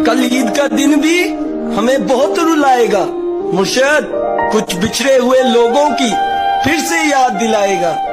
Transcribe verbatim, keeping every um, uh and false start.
कल ईद का दिन भी हमें बहुत रुलाएगा। मुर्शद कुछ बिछड़े हुए लोगों की फिर से याद दिलाएगा।